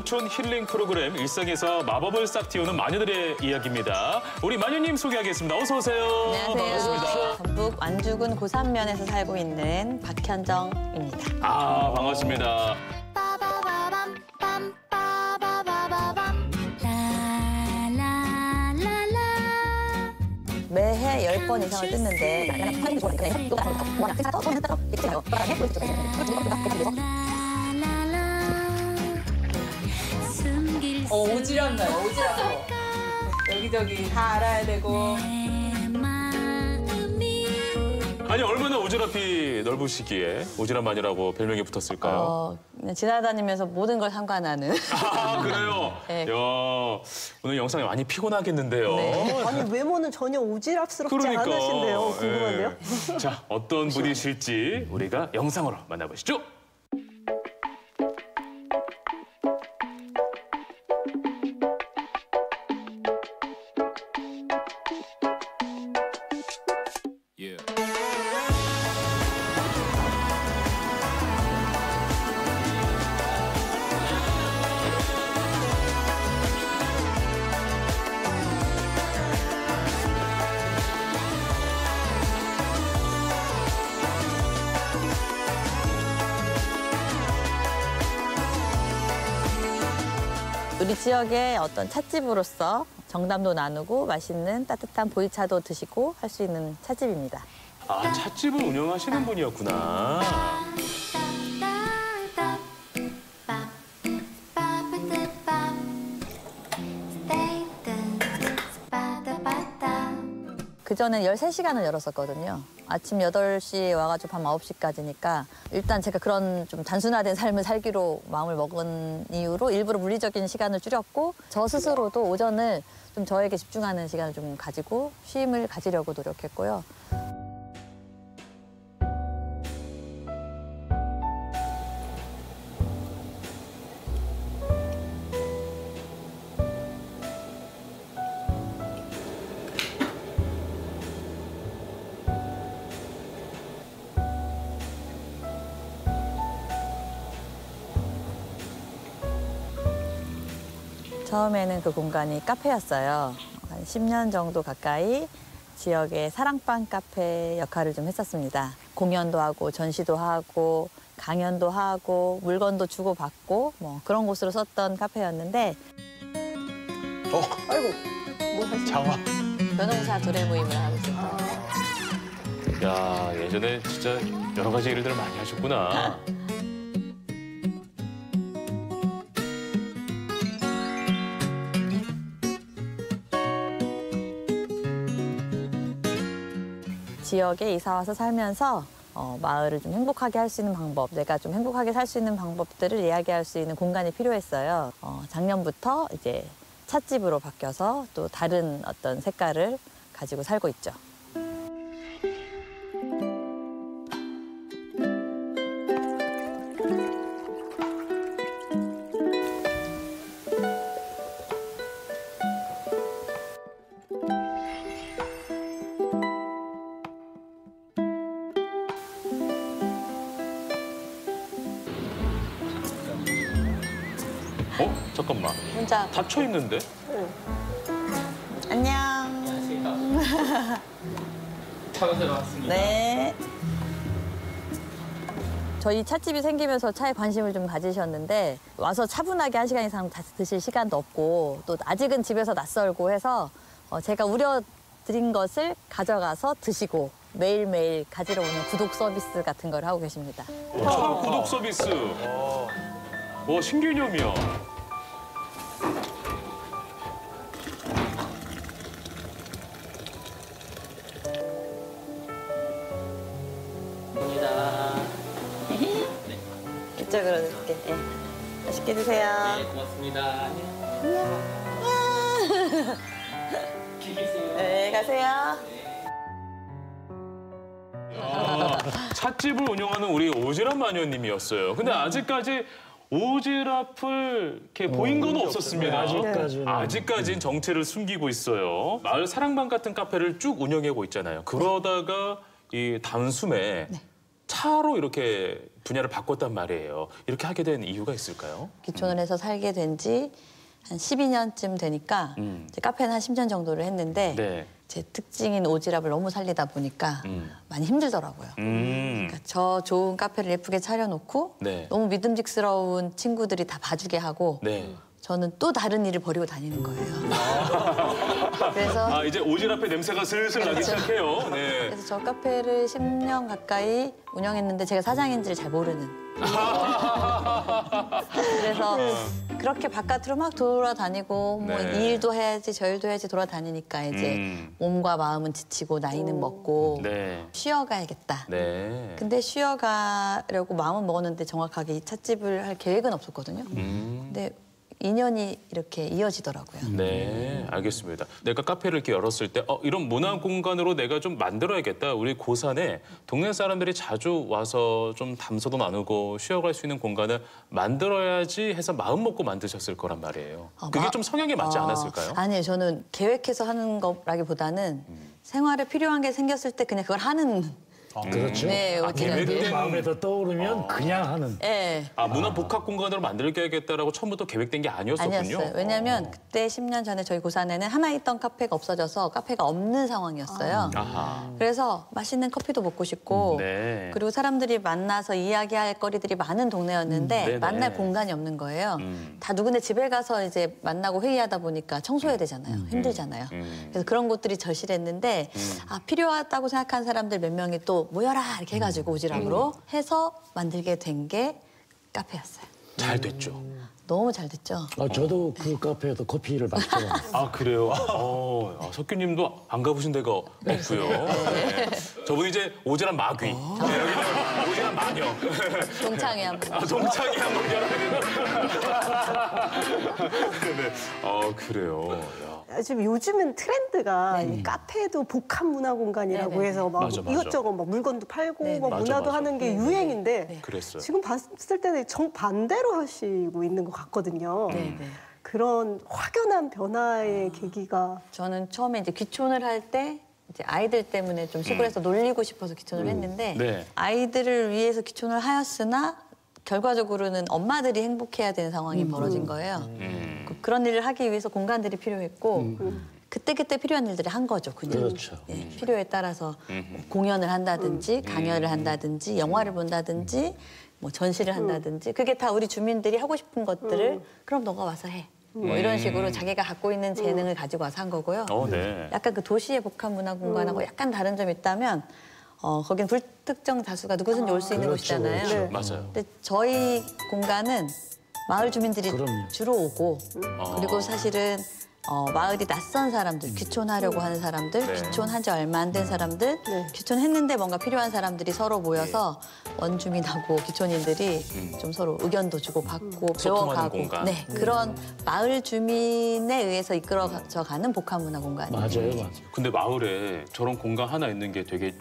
농촌 힐링 프로그램 일상에서 마법을 싹 틔우는 마녀들의 이야기입니다. 우리 마녀님 소개하겠습니다. 어서 오세요. 안녕하세요. 반갑습니다. 전북 완주군 고산면에서 살고 있는 박현정입니다. 아, 반갑습니다. 매해 10번 이상을 뜯는데 오지랖 나요, 오지랖. 여기저기 다 알아야 되고. 아니, 얼마나 오지랖이 넓으시기에 오지랖 마녀라고 별명이 붙었을까요? 그냥 지나다니면서 모든 걸 상관하는. 아, 그래요? 네. 야, 오늘 영상이 많이 피곤하겠는데요. 네. 아니 외모는 전혀 오지랖스럽지 그러니까. 않으신데요. 궁금한데요? 예. 자, 어떤 분이실지 우리가 영상으로 만나보시죠. 우리 지역의 어떤 찻집으로서 정담도 나누고 맛있는 따뜻한 보이차도 드시고 할 수 있는 찻집입니다. 아, 찻집을 운영하시는 분이었구나. 그전엔 13시간을 열었었거든요. 아침 8시에 와가지고 밤 9시까지니까 일단 제가 그런 좀 단순화된 삶을 살기로 마음을 먹은 이유로 일부러 물리적인 시간을 줄였고 저 스스로도 오전을 좀 저에게 집중하는 시간을 좀 가지고 쉼을 가지려고 노력했고요. 처음에는 그 공간이 카페였어요. 한 10년 정도 가까이 지역의 사랑방 카페 역할을 좀 했었습니다. 공연도 하고 전시도 하고 강연도 하고 물건도 주고받고 뭐 그런 곳으로 썼던 카페였는데 아이고 뭐 하시는 장화. 변호사 둘의 모임을 하고 있었어요. 야, 예전에 진짜 여러 가지 일들을 많이 하셨구나. 지역에 이사 와서 살면서 마을을 좀 행복하게 할 수 있는 방법, 내가 좀 행복하게 살 수 있는 방법들을 이야기할 수 있는 공간이 필요했어요. 작년부터 이제 찻집으로 바뀌어서 또 다른 어떤 색깔을 가지고 살고 있죠. 잠깐만. 혼자 닫혀 있는데? 안녕. 차가 새로 왔습니다. 네. 저희 찻집이 생기면서 차에 관심을 좀 가지셨는데 와서 차분하게 1시간 이상 드실 시간도 없고 또 아직은 집에서 낯설고 해서 제가 우려드린 것을 가져가서 드시고 매일매일 가지러 오는 구독 서비스 같은 걸 하고 계십니다. 차 구독 서비스. 와, 신개념이야. 이쪽으로 넣을게. 네. 맛있게 드세요. 네, 고맙습니다. 네, 가세요. 야, 찻집을 운영하는 우리 오지랖 마녀님이었어요. 근데 아직까지 오지랖을 이렇게 보인 건 없었습니다. 아직까지는 정체를 숨기고 있어요. 마을 사랑방 같은 카페를 쭉 운영하고 있잖아요. 그러다가 이 단숨에 차로 이렇게 분야를 바꿨단 말이에요. 이렇게 하게 된 이유가 있을까요? 귀촌을 해서 살게 된 지 한 12년쯤 되니까 이제 카페는 한 10년 정도를 했는데 네. 제 특징인 오지랖을 너무 살리다 보니까 많이 힘들더라고요. 그러니까 저 좋은 카페를 예쁘게 차려놓고 네. 너무 믿음직스러운 친구들이 다 봐주게 하고 네. 저는 또 다른 일을 벌이고 다니는 거예요. 그래서 이제 오지랖의 냄새가 슬슬 나기 시작해요. 네. 그래서 저 카페를 10년 가까이 운영했는데 제가 사장인지를 잘 모르는. 그래서 그렇게 바깥으로 막 돌아다니고 뭐 네. 이 일도 해야지 저 일도 해야지 돌아다니니까 이제 몸과 마음은 지치고 나이는 먹고 네. 쉬어가야겠다. 네. 근데 쉬어가려고 마음은 먹었는데 정확하게 이 찻집을 할 계획은 없었거든요. 근데 인연이 이렇게 이어지더라고요. 네, 알겠습니다. 내가 카페를 이렇게 열었을 때 이런 문화 공간으로 내가 좀 만들어야겠다. 우리 고산에 동네 사람들이 자주 와서 좀 담소도 나누고 쉬어갈 수 있는 공간을 만들어야지 해서 마음 먹고 만드셨을 거란 말이에요. 그게 좀 성향에 맞지 않았을까요? 아니에요. 저는 계획해서 하는 거라기보다는 생활에 필요한 게 생겼을 때 그냥 그걸 하는. 그렇죠. 네, 오지랖. 내 마음에서 떠오르면 그냥 하는. 네. 문화 복합 공간으로 만들어야겠다라고 처음부터 계획된 게 아니었었군요. 아니었어요. 왜냐하면 그때 10년 전에 저희 고산에는 하나 있던 카페가 없어져서 카페가 없는 상황이었어요. 아하. 그래서 맛있는 커피도 먹고 싶고 네. 그리고 사람들이 만나서 이야기할 거리들이 많은 동네였는데 네네. 만날 공간이 없는 거예요. 다 누구네 집에 가서 이제 만나고 회의하다 보니까 청소해야 되잖아요. 힘들잖아요. 그래서 그런 곳들이 절실했는데 필요하다고 생각한 사람들 몇 명이 또 모여라 이렇게 해가지고 오지랖으로 해서 만들게 된 게 카페였어요. 잘 됐죠. 너무 잘 됐죠. 저도 그 카페에서 커피를 마시죠. 그래요? 석규님도 안 가보신 데가 없고요. 네. 저분 이제 오지랖 마귀. 네, 여기는 오지랖 마녀. 동창회 한번. 동창이 한번 열어야 되는. 네. 그래요. 야. 지금 요즘은 트렌드가 네. 이 카페도 복합 문화 공간이라고 네네. 해서 막 맞아. 이것저것 막 물건도 팔고 네네. 막 문화도 맞아. 하는 게 유행인데 그랬어요. 지금 봤을 때는 정반대로 하시고 있는 것 같거든요. 네네. 그런 확연한 변화의 계기가 저는 처음에 이제 귀촌을 할 때 이제 아이들 때문에 좀 시골에서 놀리고 싶어서 귀촌을 했는데 네. 아이들을 위해서 귀촌을 하였으나 결과적으로는 엄마들이 행복해야 되는 상황이 벌어진 거예요. 그런 일을 하기 위해서 공간들이 필요했고 그때그때 필요한 일들을 한 거죠. 그냥. 그렇죠. 예, 필요에 따라서 뭐 공연을 한다든지 강연을 한다든지 영화를 본다든지 뭐 전시를 한다든지 그게 다 우리 주민들이 하고 싶은 것들을 그럼 너가 와서 해. 뭐 이런 식으로 자기가 갖고 있는 재능을 가지고 와서 한 거고요. 네. 약간 그 도시의 복합 문화 공간하고 약간 다른 점이 있다면 거긴 불특정 다수가 누구든지 올 수 있는 그렇죠, 곳이잖아요. 그렇죠. 맞아요. 근데 저희 공간은 마을 주민들이 그럼요. 주로 오고 그리고 사실은 마을이 낯선 사람들, 귀촌하려고 하는 사람들, 네. 귀촌한 지 얼마 안 된 사람들, 귀촌했는데 뭔가 필요한 사람들이 서로 모여서 원주민하고 귀촌인들이 좀 서로 의견도 주고받고 소통하는 배워가고 공간. 네, 그런 마을 주민에 의해서 이끌어져가는 복합 문화 공간이에요. 맞아요. 근데 마을에 저런 공간 하나 있는 게 되게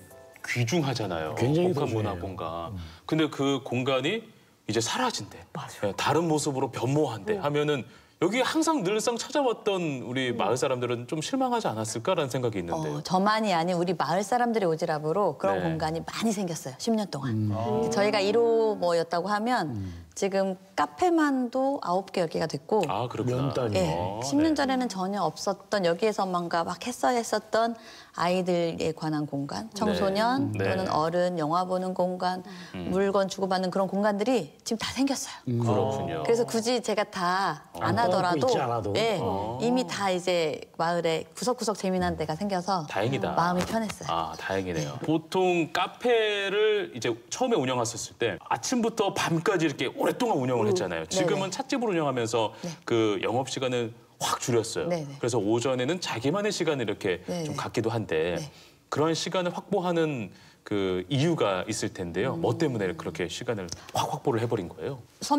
귀중하잖아요. 굉장히 복합 문화 소중해요. 공간. 근데 그 공간이 이제 사라진대. 네, 다른 모습으로 변모한대 하면은 여기 항상 늘상 찾아왔던 우리 마을 사람들은 좀 실망하지 않았을까라는 생각이 있는데. 저만이 아닌 우리 마을 사람들의 오지랖으로 그런 네. 공간이 많이 생겼어요. 10년 동안. 저희가 1호모였다고 하면 지금 카페만도 9개, 10개가 됐고 그렇구나. 면 단위. 예, 10년 전에는 전혀 없었던 여기에서 뭔가 막 했었던 아이들에 관한 공간, 청소년 네. 또는 어른, 영화 보는 공간, 물건 주고받는 그런 공간들이 지금 다 생겼어요. 그렇군요. 그래서 굳이 제가 다 안 하더라도, 있지 않아도. 예, 이미 다 이제 마을에 구석구석 재미난 데가 생겨서 다행이다. 마음이 편했어요. 다행이네요. 보통 카페를 이제 처음에 운영하셨을 때 아침부터 밤까지 이렇게 오랫동안 운영을 했잖아요. 지금은 네네. 찻집을 운영하면서 그 영업 시간을 확 줄였어요. 네네. 그래서 오전에는 자기만의 시간을 이렇게 네네. 좀 갖기도 한데 네. 그런 시간을 확보하는 그 이유가 있을 텐데요. 뭐 때문에 그렇게 시간을 확 확보를 해버린 거예요?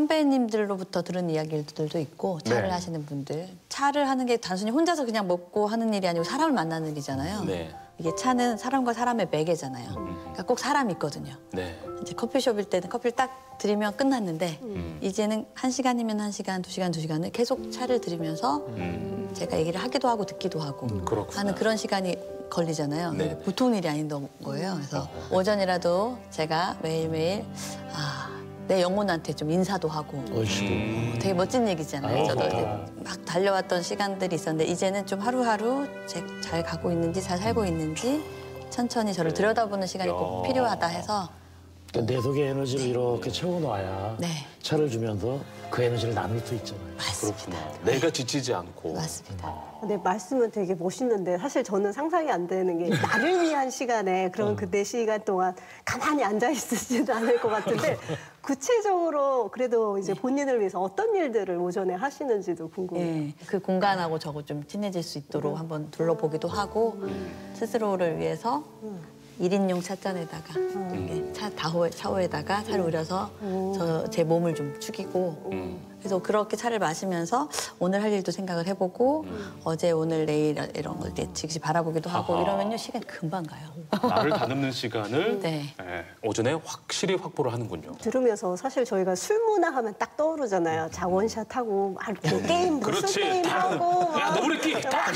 선배님들로부터 들은 이야기들도 있고 차를 네. 하시는 분들 차를 하는 게 단순히 혼자서 그냥 먹고 하는 일이 아니고 사람을 만나는 일이잖아요. 네. 이게 차는 사람과 사람의 매개잖아요. 그러니까 꼭 사람이 있거든요. 네. 이제 커피숍일 때는 커피를 딱 드리면 끝났는데 이제는 1시간이면 1시간, 2시간, 2시간을 계속 차를 드리면서 제가 얘기를 하기도 하고 듣기도 하고 그렇구나. 하는 그런 시간이 걸리잖아요. 네. 보통 일이 아닌 거예요. 그래서 오전이라도 제가 매일매일 내 영혼한테 좀 인사도 하고 어이구. 되게 멋진 얘기잖아요. 저도 이제 막 달려왔던 시간들이 있었는데 이제는 좀 하루하루 잘 가고 있는지 잘 살고 있는지 천천히 저를 들여다보는 시간이 꼭 필요하다 해서 그러니까 내 속의 에너지를 이렇게 채워놔야 네. 차를 주면서 그 에너지를 나눌 수 있잖아요. 맞습니다. 그렇구나. 내가 지치지 않고. 맞습니다. 근데 말씀은 되게 멋있는데 사실 저는 상상이 안 되는 게 나를 위한 시간에 그런 그 4시간 동안 가만히 앉아 있으지는 않을 것 같은데 구체적으로 그래도 이제 본인을 위해서 어떤 일들을 오전에 하시는지도 궁금해요. 네, 그 공간하고 저거 좀 친해질 수 있도록 한번 둘러보기도 하고 스스로를 위해서 1인용 찻잔에다가 이렇게 샤워에다가 차를 우려서 제 몸을 좀 축이고 그래서 그렇게 차를 마시면서 오늘 할 일도 생각을 해보고 어제 오늘 내일 이런 걸 즉시 바라보기도 하고 이러면요 시간이 금방 가요. 나를 다듬는 시간을 네. 오전에 확실히 확보를 하는군요. 들으면서 사실 저희가 술 문화 하면 딱 떠오르잖아요. 자 원샷 하고 막 이렇게 게임 술 그렇지. 게임 하고 야, 노브레끼.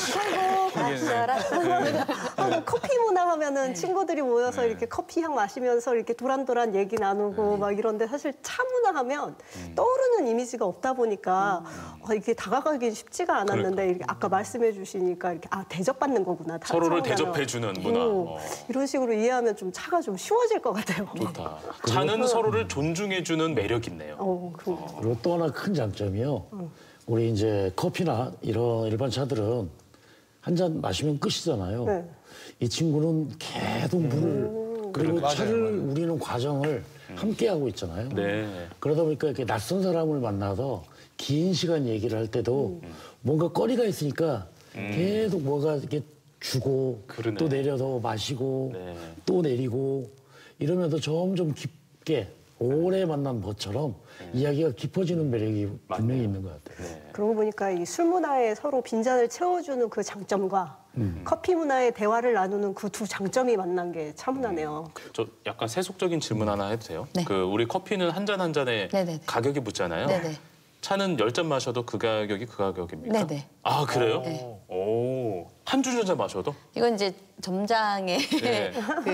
커피 문화 하면은 친구들이 모여서 이렇게 커피 향 마시면서 이렇게 도란도란 얘기 나누고 막 이런데 사실 차 문화 하면 떠오르는 이미지가 없다 보니까 이게 다가가기 쉽지가 않았는데 이렇게 아까 말씀해 주시니까 이렇게 대접받는 거구나. 서로를 차 문화는. 대접해주는 문화. 이런 식으로 이해하면 좀 차가 좀 쉬워질 것 같아요. 좋다. 차는 서로를 존중해주는 매력 있네요. 그리고 또 하나 큰 장점이요. 우리 이제 커피나 이런 일반 차들은 한 잔 마시면 끝이잖아요. 네. 이 친구는 계속 물을 그리고 차를 우리는 과정을 함께 하고 있잖아요. 네. 그러다 보니까 이렇게 낯선 사람을 만나서 긴 시간 얘기를 할 때도 뭔가 거리가 있으니까 계속 뭐가 이렇게 주고 그러네. 또 내려서 마시고 네. 또 내리고 이러면서 점점 깊게 오래 만난 것처럼 이야기가 깊어지는 매력이 분명히 있는 것 같아요. 네. 그러고 보니까 이 술 문화에 서로 빈잔을 채워주는 그 장점과 커피 문화에 대화를 나누는 그 두 장점이 만난 게 차 문화네요. 저 약간 세속적인 질문 하나 해도 돼요? 네. 우리 커피는 한 잔 한 잔에 네네네. 가격이 붙잖아요. 네네. 차는 10잔 마셔도 그 가격이 그 가격입니까? 네네. 아, 그래요? 네. 오. 한 주전자 마셔도? 이건 이제 점장의 네.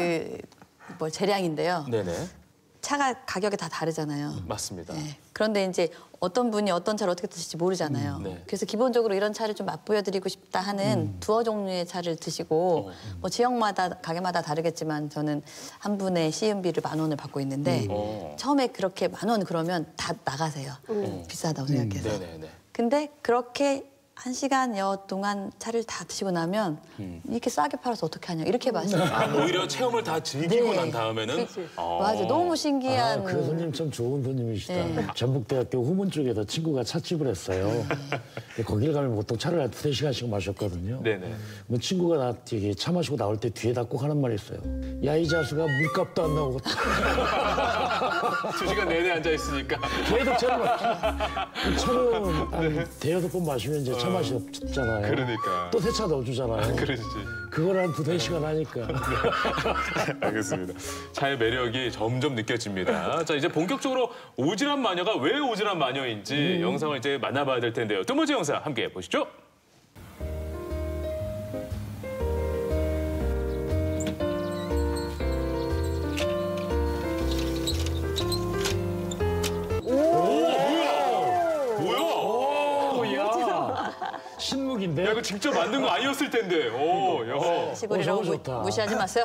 재량인데요. 네네. 차가 가격이 다 다르잖아요. 맞습니다. 네. 그런데 이제 어떤 분이 어떤 차를 어떻게 드실지 모르잖아요. 네. 그래서 기본적으로 이런 차를 좀 맛보여드리고 싶다 하는 두어 종류의 차를 드시고 뭐 지역마다 가게마다 다르겠지만 저는 한 분의 시음비를 10,000원을 받고 있는데 처음에 그렇게 10,000원 그러면 다 나가세요. 비싸다고 생각해서. 네네네. 근데 그렇게 1시간여 동안 차를 다 드시고 나면 이렇게 싸게 팔아서 어떻게 하냐 이렇게 마시는 거예요. 오히려 체험을 다 즐기고 네. 난 다음에는 맞아, 너무 신기한. 그 손님 참 좋은 손님이시다. 네. 전북대학교 후문 쪽에서 친구가 찻집을 했어요. 거기를 가면 보통 차를 한 2-3시간씩 마셨거든요. 네네. 뭐 친구가 나 되게 차 마시고 나올 때 뒤에다 꼭 하는 말이 있어요. 야, 이 자식아 물값도 안 나오고 2시간 내내 앉아 있으니까. 계속 차를 마시고 차는 한 대여섯 번 마시면 이제 차 맛이 없잖아요. 그러니까. 또 새 차 넣어주잖아요. 그러시지. 그걸 한 2-3시간 하니까. 알겠습니다. 차의 매력이 점점 느껴집니다. 자, 이제 본격적으로 오지랖 마녀가 왜 오지랖 마녀인지 영상을 이제 만나봐야 될 텐데요. 두 번째 영상 함께 보시죠. 신묵인데? 야, 이거 직접 만든 거 아니었을 텐데. 오, 야. 시골이라고 저거 좋다. 무시하지 마세요.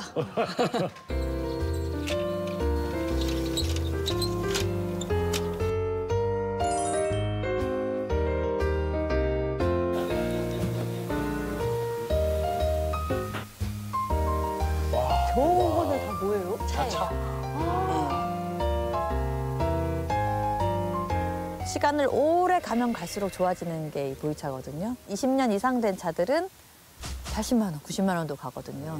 저거는 다 뭐예요? 시간을 오래 가면 갈수록 좋아지는 게 이 보이차거든요. 20년 이상 된 차들은 80만 원, 90만 원도 가거든요.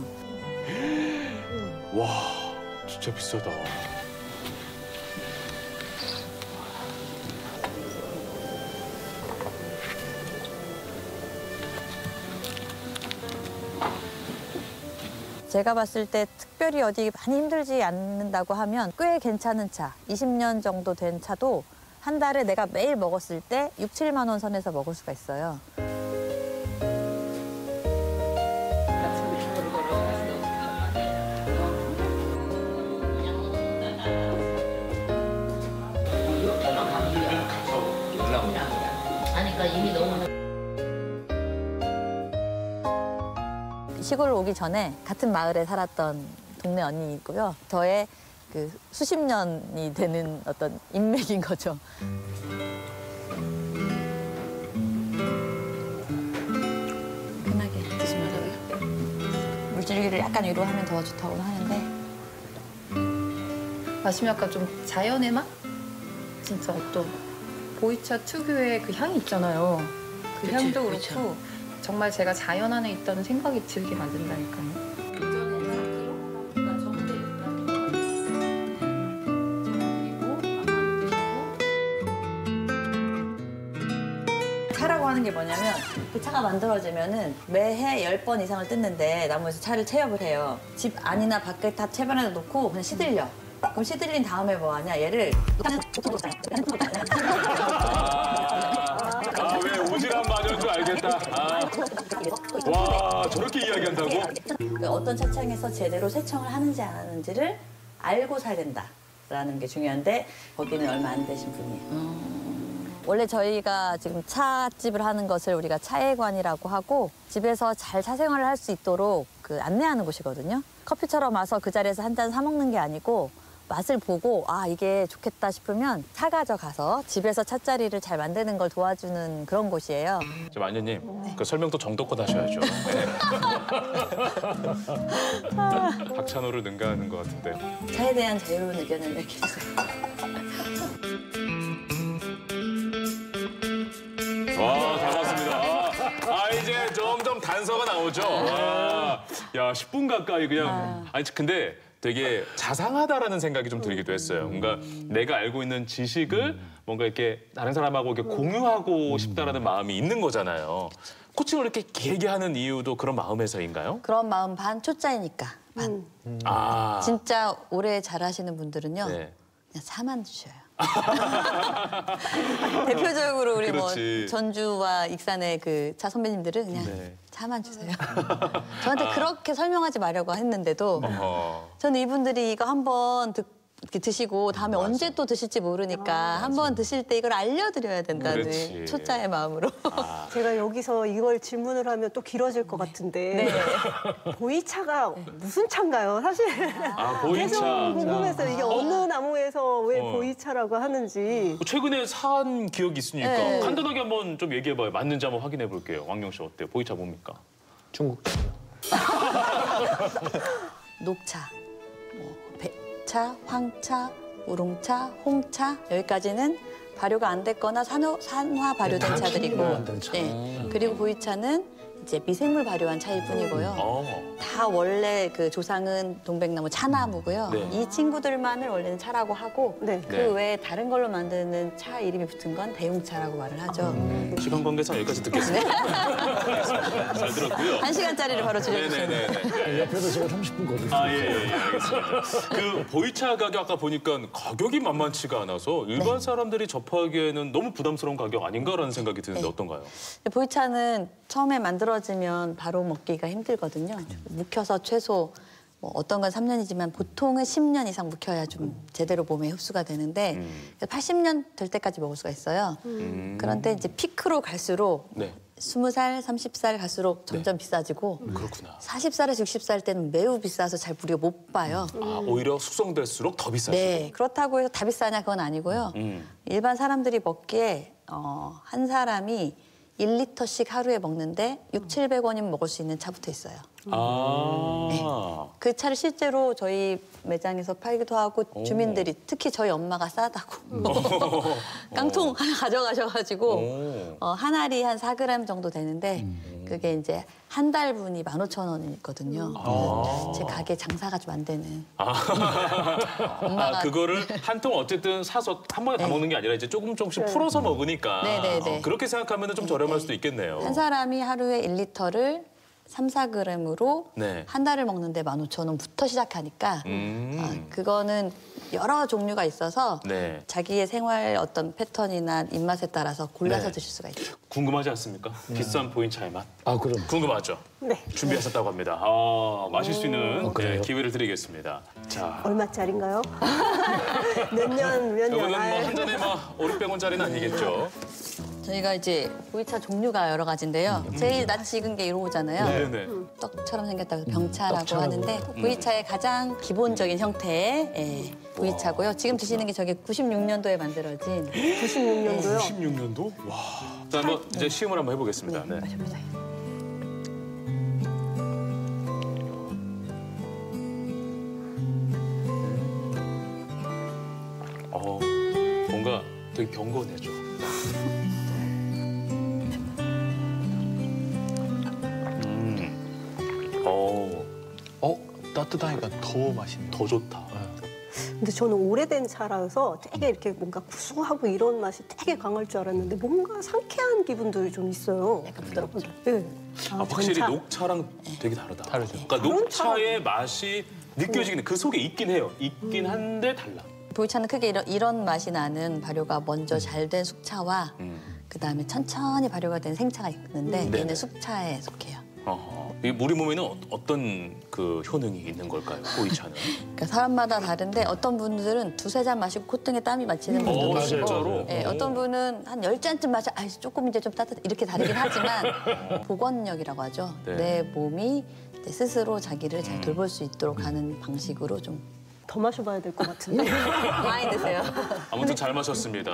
와, 진짜 비싸다. 제가 봤을 때 특별히 어디 많이 힘들지 않는다고 하면 꽤 괜찮은 차, 20년 정도 된 차도 한 달에 내가 매일 먹었을 때 6, 7만 원 선에서 먹을 수가 있어요. 아니, 그러니까 이미 너무. 시골 오기 전에 같은 마을에 살았던 동네 언니이고요. 저의 그 수십 년이 되는 어떤 인맥인 거죠. 편하게 드시면 물질기를 약간 위로하면 더 좋다고 하는데 마시면 약간 좀 자연의 맛? 진짜 어떤 보이차 특유의 그 향이 있잖아요. 그 그치, 향도 그쵸. 그렇고 정말 제가 자연 안에 있다는 생각이 들게 만든다니까요. 차라고 하는 게 뭐냐면 그 차가 만들어지면은 매해 10번 이상을 뜯는데 나무에서 차를 체험을 해요. 집 안이나 밖에 다 채반에 놓고 그냥 시들려. 그럼 시들린 다음에 뭐 하냐? 얘를 왜 오지랖 마녀인 줄 알겠다. 와, 저렇게 이야기한다고? 그 어떤 차창에서 제대로 세청을 하는지 안 하는지를 알고 사야 된다라는 게 중요한데 거기는 얼마 안 되신 분이에요. 원래 저희가 지금 차집을 하는 것을 우리가 차애관이라고 하고 집에서 잘 차생활을 할 수 있도록 그 안내하는 곳이거든요. 커피처럼 와서 그 자리에서 한 잔 사 먹는 게 아니고 맛을 보고 아 이게 좋겠다 싶으면 차 가져가서 집에서 찻자리를 잘 만드는 걸 도와주는 그런 곳이에요. 저 마녀님, 그 설명도 정도껏 하셔야죠. 네. 박찬호를 능가하는 것 같은데요. 차에 대한 자유로운 의견을 내주세요. 와, 잘 봤습니다. 이제 점점 단서가 나오죠. 야, 10분 가까이 그냥. 아니, 근데 되게 자상하다라는 생각이 좀 들기도 했어요. 뭔가 내가 알고 있는 지식을 뭔가 이렇게 다른 사람하고 이렇게 공유하고 싶다라는 마음이 있는 거잖아요. 코칭을 이렇게 길게 하는 이유도 그런 마음에서인가요? 그런 마음 반, 초짜이니까 반. 진짜 오래 잘하시는 분들은요. 네. 그냥 차만 주셔요. 대표적으로 우리 그렇지. 뭐 전주와 익산의 그 차 선배님들은 그냥 네. 차만 주세요. 저한테 그렇게 설명하지 마려고 했는데도 저는 이분들이 이거 한번 이렇게 드시고 다음에 언제 또 드실지 모르니까 한번 드실 때 이걸 알려드려야 된다는 그렇지. 초짜의 마음으로. 제가 여기서 이걸 질문을 하면 또 길어질 것 같은데 보이차가 무슨 차인가요? 사실 보이차. 계속 궁금했어요. 이게 어느 나무에서 왜 보이차라고 하는지. 최근에 산 기억이 있으니까 네. 간단하게 한번 좀 얘기해봐요. 맞는지 한번 확인해 볼게요. 왕영 씨 어때요? 보이차 뭡니까? 중국 녹차, 뭐 백차, 황차, 우롱차, 홍차 여기까지는 발효가 안 됐거나 산화 발효된 차들이고 안 된 차. 그리고 보이차는 이제 미생물 발효한 차일 뿐이고요. 다 원래 그 조상은 동백나무 차나무고요. 네. 이 친구들만을 원래는 차라고 하고 네. 그 네. 외에 다른 걸로 만드는 차 이름이 붙은 건 대웅차라고 말을 하죠. 시간 관계상 여기까지 듣겠습니다. 알겠습니다. 잘 들었고요. 1시간짜리를 바로 줄여주시는 네네네. 옆에서 제가 30분 거두겠습니다. 예, 알겠습니다. 그 보이차 가격 아까 보니까 가격이 만만치가 않아서 일반 사람들이 접하기에는 너무 부담스러운 가격 아닌가라는 생각이 드는데 어떤가요? 보이차는 처음에 만들어지면 바로 먹기가 힘들거든요. 묵혀서 최소 뭐 어떤 건 3년이지만 보통은 10년 이상 묵혀야 좀 제대로 몸에 흡수가 되는데 80년 될 때까지 먹을 수가 있어요. 그런데 이제 피크로 갈수록 네. 20살, 30살 갈수록 점점 비싸지고 그렇구나. 40살에서 60살 때는 매우 비싸서 잘 우리가 못 봐요. 오히려 숙성될수록 더 비싸지고. 네, 그렇다고 해서 다 비싸냐 그건 아니고요. 일반 사람들이 먹기에 한 사람이 1리터씩 하루에 먹는데 600~700원이면 먹을 수 있는 차부터 있어요. 그 차를 실제로 저희 매장에서 팔기도 하고 주민들이 특히 저희 엄마가 싸다고 깡통 하나 가져가셔가지고 한 알이 한 4g 정도 되는데 그게 이제 한 달분이 15,000원이거든요. 제 가게 장사가 좀 안 되는. 엄마가 그거를 한 통 어쨌든 사서 한 번에 다 먹는 게 아니라 이제 조금씩 풀어서 먹으니까 네네네. 그렇게 생각하면 좀 저렴할 수도 있겠네요. 한 사람이 하루에 1리터를 3, 4g으로 네. 한 달을 먹는데 15,000원부터 시작하니까 그거는 여러 종류가 있어서 네. 자기의 생활 어떤 패턴이나 입맛에 따라서 골라서 네. 드실 수가 있죠. 궁금하지 않습니까? 비싼 보이차의 맛. 아, 그럼. 궁금하죠? 네. 준비하셨다고 합니다. 마실 수 있는 그래요? 기회를 드리겠습니다. 자, 얼마짜린가요? 몇 년 이거는 뭐 알. 한 잔에 5,600원짜리는 아니겠죠? 저희가 이제 보이차 종류가 여러 가지인데요. 제일 낯 익은 게 이러잖아요. 네네. 떡처럼 생겼다고 해서 병차라고 떡처럼. 하는데 보이차의 가장 기본적인 형태의 보이차고요. 지금 드시는 게 저게 96년도에 만들어진 96년도요. 16년도? 와. 자, 한번 이제 시음을 한번 해보겠습니다. 네. 마셔보세요. 뭔가 되게 경건해져. 따뜻하니까 더 맛있네. 더 좋다. 근데 저는 오래된 차라서 되게 이렇게 뭔가 구수하고 이런 맛이 되게 강할 줄 알았는데 뭔가 상쾌한 기분도 좀 있어요. 약간 부드럽죠. 네. 확실히 전차. 녹차랑 되게 다르다. 다르죠. 그러니까 녹차의 맛이 느껴지긴 해. 그 속에 있긴 해요. 있긴 한데 달라. 보이차는 크게 이런 맛이 나는 발효가 먼저 잘 된 숙차와 그다음에 천천히 발효가 된 생차가 있는데 네네. 얘는 숙차에 속해요. 이 우리 몸에는 어떤 그 효능이 있는 걸까요? 보이차는? 그러니까 사람마다 다른데 어떤 분들은 두세 잔 마시고 콧등에 땀이 맺히는 분도 계시고 진짜로? 예, 어떤 분은 한 10잔쯤 마셔 조금 이제 좀 따뜻해 이렇게 다르긴 하지만 복원력이라고 하죠. 네. 내 몸이 이제 스스로 자기를 잘 돌볼 수 있도록 하는 방식으로 좀 더 마셔봐야 될 것 같은데. 많이 드세요. 아무튼 잘 마셨습니다.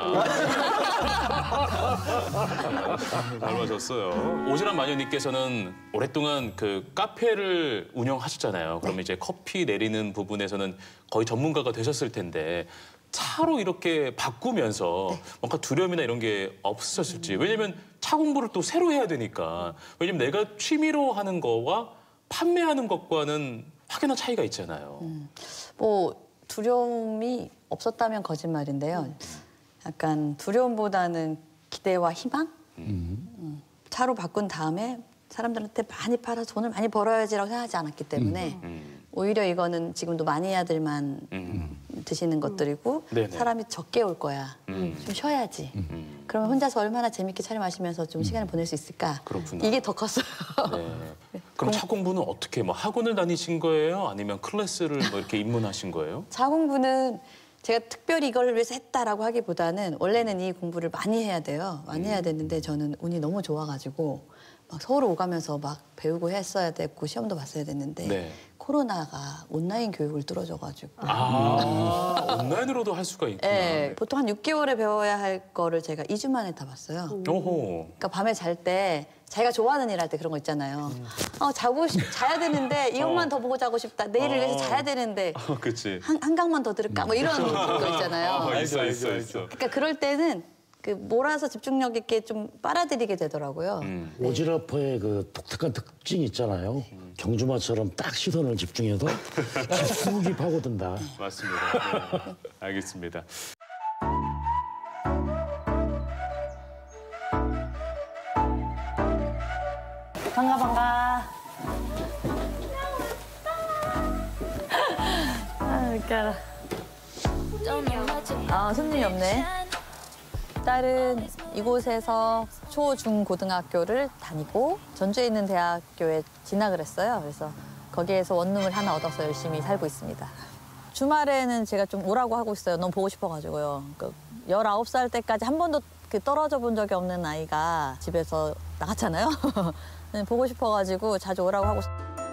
잘 마셨어요. 오지랖 마녀님께서는 오랫동안 그 카페를 운영하셨잖아요. 그러면 이제 커피 내리는 부분에서는 거의 전문가가 되셨을 텐데 차로 이렇게 바꾸면서 뭔가 두려움이나 이런 게 없으셨을지. 왜냐면 차 공부를 또 새로 해야 되니까. 왜냐면 내가 취미로 하는 거와 판매하는 것과는 확연한 차이가 있잖아요. 뭐 두려움이 없었다면 거짓말인데요. 약간 두려움보다는 기대와 희망? 차로 바꾼 다음에 사람들한테 많이 팔아서 돈을 많이 벌어야지라고 생각하지 않았기 때문에 오히려 이거는 지금도 마니아들만 드시는 것들이고 네네. 사람이 적게 올 거야. 좀 쉬어야지. 그러면 혼자서 얼마나 재밌게 차를 마시면서 좀 시간을 보낼 수 있을까? 그렇구나. 이게 더 컸어요. 네. 그럼 차 공부는 어떻게 뭐 학원을 다니신 거예요? 아니면 클래스를 뭐 이렇게 입문하신 거예요? 차 공부는 제가 특별히 이걸 위해서 했다라고 하기보다는 원래는 이 공부를 많이 해야 돼요. 많이 해야 되는데 저는 운이 너무 좋아가지고 막 서울 오가면서 막 배우고 했어야 됐고 시험도 봤어야 됐는데 네. 코로나가 온라인 교육을 뚫어줘가지고 온라인으로도 할 수가 있구나. 네, 보통 한 6개월에 배워야 할 거를 제가 2주 만에 다 봤어요. 오호. 그러니까 밤에 잘 때 자기가 좋아하는 일 할 때 그런 거 있잖아요. 자야 되는데 이것만 더 보고 자고 싶다. 내일을 위해서 자야 되는데 그치. 한 강만 더 들을까? 뭐 이런 거 있잖아요. 있어. 그러니까 그럴 때는 그 몰아서 집중력 있게 좀 빨아들이게 되더라고요. 오지라퍼의 그 독특한 특징이 있잖아요. 경주마처럼 딱 시선을 집중해서 쑥이 파고든다. 맞습니다. 네. 알겠습니다. 반가. 아, 웃겨라. 손님이 없네. 딸은 이곳에서 초, 중, 고등학교를 다니고 전주에 있는 대학교에 진학을 했어요. 그래서 거기에서 원룸을 하나 얻어서 열심히 살고 있습니다. 주말에는 제가 좀 오라고 하고 있어요. 너무 보고 싶어가지고요. 19살 때까지 한 번도 떨어져 본 적이 없는 아이가 집에서 나갔잖아요. 보고 싶어가지고 자주 오라고 하고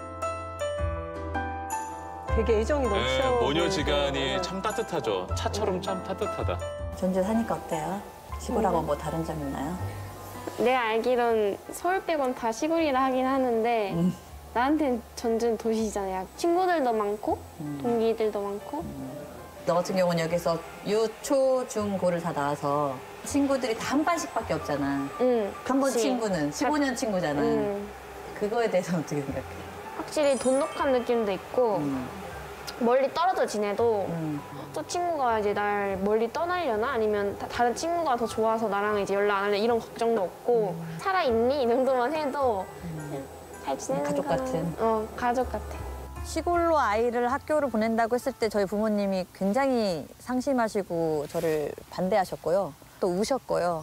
되게 애정이 넘쳐. 모녀지간이 참 따뜻하죠. 차처럼 참 따뜻하다. 전주에 사니까 어때요? 시골하고 뭐 다른 점 있나요? 내가 알기론 서울 빼곤 다 시골이라 하긴 하는데 나한테는 전주는 도시잖아요. 친구들도 많고 동기들도 많고. 너 같은 경우는 여기서 유, 초, 중, 고를 다 나와서 친구들이 다 한 반씩밖에 없잖아. 한 번 그치. 친구는 15년 친구잖아. 그거에 대해서는 어떻게 생각해? 확실히 돈독한 느낌도 있고 멀리 떨어져 지내도 저 친구가 이제 날 멀리 떠나려나 아니면 다른 친구가 더 좋아서 나랑 이제 연락 안 할래 이런 걱정도 없고 살아있니? 이 정도만 해도 그냥 잘 지내는 가족 거는, 같은. 가족 같아. 시골로 아이를 학교를 보낸다고 했을 때 저희 부모님이 굉장히 상심하시고 저를 반대하셨고요. 또 우셨고요.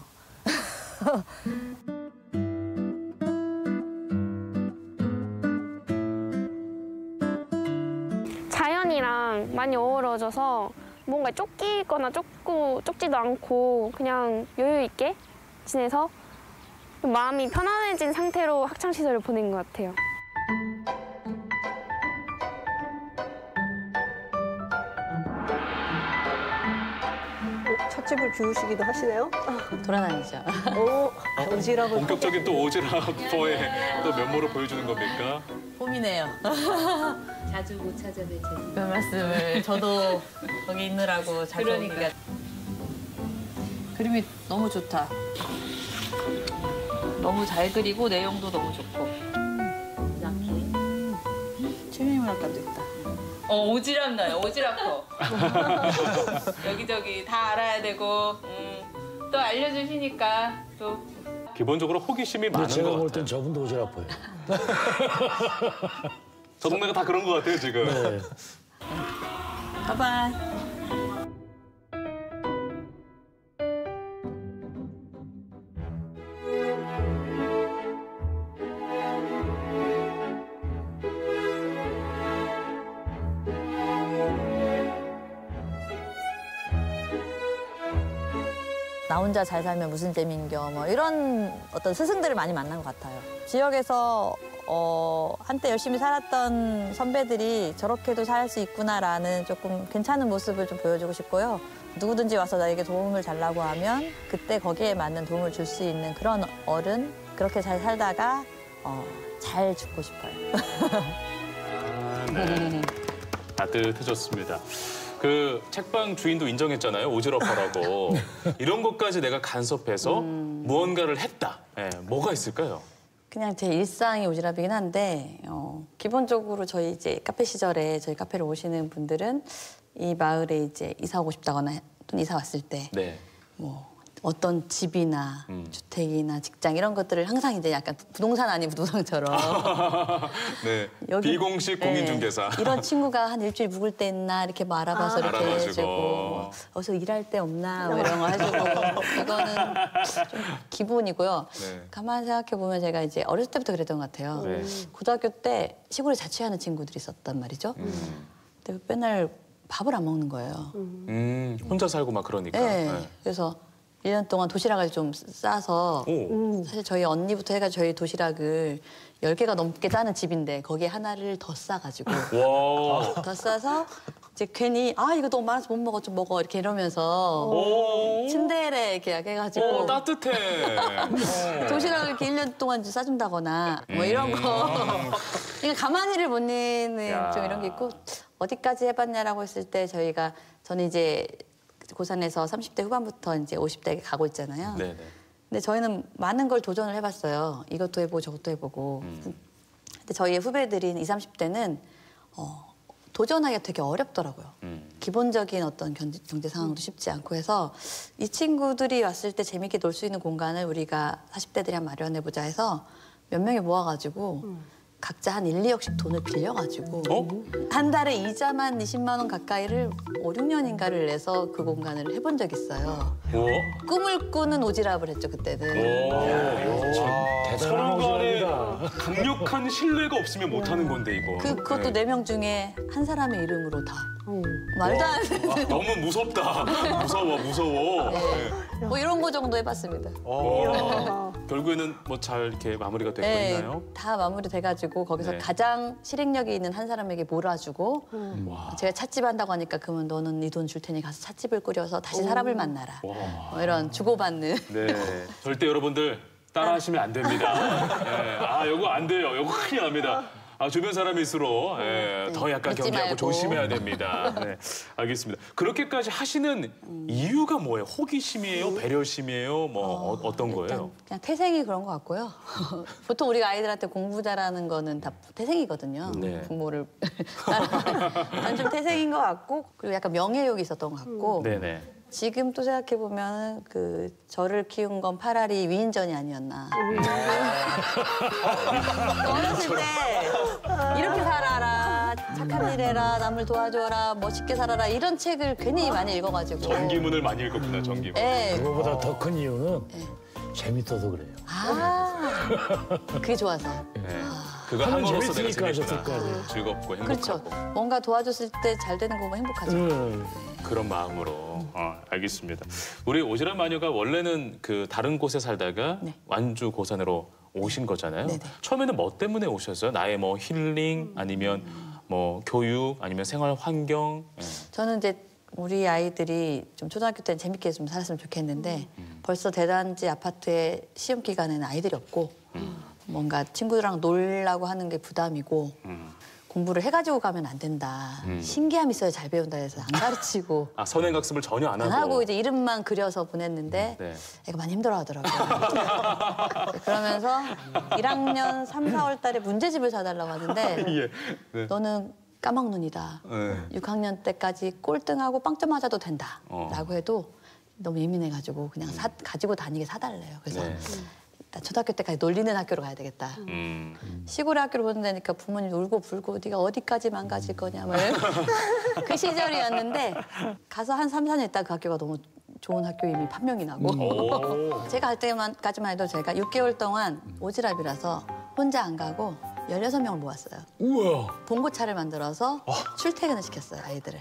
자연이랑 많이 어우러져서 뭔가 쫓기거나 쫓지도 않고 그냥 여유 있게 지내서 마음이 편안해진 상태로 학창시절을 보낸 것 같아요. 찻집을 비우시기도 하시네요? 돌아다니죠. 오, 오지랖을 본격적인 또 오지랖퍼의 또 면모를 보여주는 겁니까? 봄이네요. 자주 못 찾아뵐 텐데. 그 말씀을 저도 거기 있느라고 자주 오기가. 그림이 너무 좋다. 너무 잘 그리고 내용도 너무 좋고. 취미문학관도 있다. 오지랖 나요. 오지랖퍼. 여기저기 다 알아야 되고 또 알려주시니까 또. 기본적으로 호기심이 많은 제가 것 볼 같아요. 땐 저분도 오지랖퍼예요. 저 동네가 다 그런 것 같아요, 지금. 네. 바이바이. 나 혼자 잘 살면 무슨 재미인겨 뭐 이런 어떤 스승들을 많이 만난 것 같아요. 지역에서 한때 열심히 살았던 선배들이 저렇게도 살 수 있구나라는 조금 괜찮은 모습을 좀 보여주고 싶고요. 누구든지 와서 나에게 도움을 달라고 하면 그때 거기에 맞는 도움을 줄 수 있는 그런 어른, 그렇게 잘 살다가 잘 죽고 싶어요. 아, 네. 따뜻해졌습니다. 그 책방 주인도 인정했잖아요. 오지랖퍼라고. 이런 것까지 내가 간섭해서 무언가를 했다. 네, 뭐가 있을까요? 그냥 제 일상이 오지랖이긴 한데 기본적으로 저희 이제 카페 시절에 저희 카페를 오시는 분들은 이 마을에 이제 이사 오고 싶다거나 또는 이사 왔을 때 네. 뭐 어떤 집이나 주택이나 직장 이런 것들을 항상 이제 약간 부동산 아닌 부동산처럼 네. 비공식 공인중개사. 이런 친구가 한 일주일 묵을 때 있나 이렇게 뭐 알아봐서 이렇게 알아봐주고. 해주고 뭐 어디서 일할 때 없나 뭐 이런 거 해주고 이거는 좀 기본이고요. 네. 가만히 생각해 보면 제가 이제 어렸을 때부터 그랬던 것 같아요. 네. 고등학교 때 시골에 자취하는 친구들이 있었단 말이죠. 근데 맨날 밥을 안 먹는 거예요. 혼자 살고 막 그러니까. 네. 네. 그래서 1년 동안 도시락을 좀 싸서 사실 저희 언니부터 해가지고 저희 도시락을 10개가 넘게 짜는 집인데 거기에 하나를 더 싸가지고 와. 더 싸서 이제 괜히 이거 너무 많아서 못 먹어 좀 먹어 이렇게 이러면서 침대에 이렇게 해가지고 따뜻해. 도시락을 이렇게 1년 동안 좀 싸준다거나 뭐 이런 거 그러니까 가만히를 못 내는 야. 좀 이런 게 있고 어디까지 해봤냐라고 했을 때 저는 이제 고산에서 30대 후반부터 이제 50대에 가고 있잖아요. 네네. 근데 저희는 많은 걸 도전을 해봤어요. 이것도 해보고 저것도 해보고. 근데 저희 후배들인 20, 30대는 도전하기가 되게 어렵더라고요. 기본적인 어떤 경제 상황도 쉽지 않고 해서 이 친구들이 왔을 때 재밌게 놀 수 있는 공간을 우리가 40대들이 한번 마련해보자 해서 몇 명이 모아가지고 각자 한 1, 2억씩 돈을 빌려가지고 한 달에 이자만 20만 원 가까이를 5, 6년인가를 내서 그 공간을 해본 적이 있어요. 꿈을 꾸는 오지랖을 했죠, 그때는. 서로 간에 강력한 신뢰가 없으면 못하는 건데, 이거. 그것도 4명 중에 한 사람의 이름으로 다. 말도 안 되는. 너무 무섭다. 무서워. 네. 뭐 이런 거 정도 해봤습니다. 결국에는 뭐 잘 이렇게 마무리가 됐고 있나요? 다 마무리돼가지고 거기서 네. 가장 실행력이 있는 한 사람에게 몰아주고 제가 찻집 한다고 하니까 그러면 너는 이 돈 줄 테니 가서 찻집을 꾸려서 다시 사람을 만나라. 뭐 이런 주고받는. 네. 절대 여러분들 따라하시면 안 됩니다. 네. 이거 안 돼요. 이거 큰일 납니다. 주변 사람일수록 더 약간 믿지 경계하고 말고. 조심해야 됩니다. 네, 알겠습니다. 그렇게까지 하시는 이유가 뭐예요? 호기심이에요? 배려심이에요? 뭐 어떤 거예요? 그냥 태생이 그런 것 같고요. 보통 우리가 아이들한테 공부 잘하는 거는 다 태생이거든요. 네. 부모를 따라. 좀 태생인 것 같고 그리고 약간 명예욕이 있었던 것 같고 네네. 지금 또 생각해 보면 그 저를 키운 건 파라리 위인전이 아니었나. 어렸을 때 이렇게 살아라, 착한 일 해라, 남을 도와줘라, 멋있게 살아라 이런 책을 괜히 많이 읽어가지고. 전기문을 많이 읽었구나, 전기문. 네. 그거보다 더 큰 이유는 재밌어서 그래요. 그게 좋아서. 네. 그거 함으로써 내가 재밌으니까 재밌구나. 즐겁고 행복하고. 그렇죠. 뭔가 도와줬을 때 잘 되는 거 보면 행복하죠. 그런 마음으로. 알겠습니다. 우리 오지랖 마녀가 원래는 그 다른 곳에 살다가 네. 완주 고산으로 오신 거잖아요. 네네. 처음에는 뭐 때문에 오셨어요? 나의 뭐 힐링 아니면 뭐 교육 아니면 생활 환경? 저는 이제 우리 아이들이 좀 초등학교 때는 재밌게 좀 살았으면 좋겠는데 벌써 대단지 아파트에 시험 기간에는 아이들이 없고 뭔가 친구들이랑 놀라고 하는 게 부담이고 공부를 해가지고 가면 안 된다. 신기함이 있어야 잘 배운다 해서 안 가르치고 선행학습을 전혀 안 하고. 이제 이름만 그려서 보냈는데 네. 애가 많이 힘들어하더라고요. 그러면서 1학년 3, 4월 달에 문제집을 사달라고 하는데 예. 네. 너는 까막눈이다. 6학년 때까지 꼴등하고 빵점 맞아도 된다. 라고 해도 너무 예민해가지고 그냥 가지고 다니게 사달래요. 그래서 일단 초등학교 때까지 놀리는 학교로 가야 되겠다. 시골의 학교로 보낸다니까 부모님 울고 불고 네가 어디까지 망가질 거냐. 그 시절이었는데 가서 한 3, 4년 있다 그 학교가 너무 좋은 학교 이미 판명이 나고 제가 갈 때까지만 해도 제가 6개월 동안 오지랖이라서 혼자 안 가고 16명을 모았어요. 우와. 봉고차를 만들어서 출퇴근을 시켰어요, 아이들을.